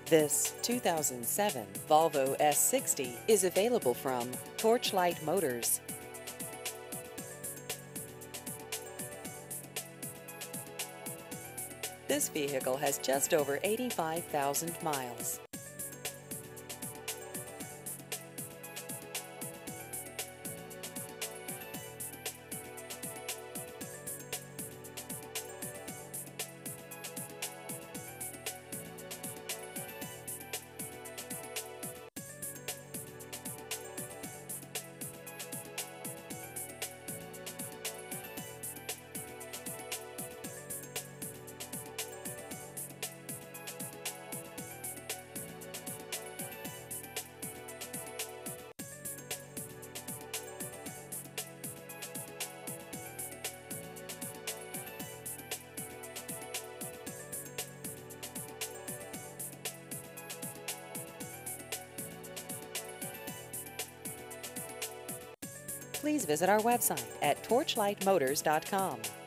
This 2007 Volvo S60 is available from Torchlight Motors. This vehicle has just over 85,000 miles. Please visit our website at torchlightmotors.com.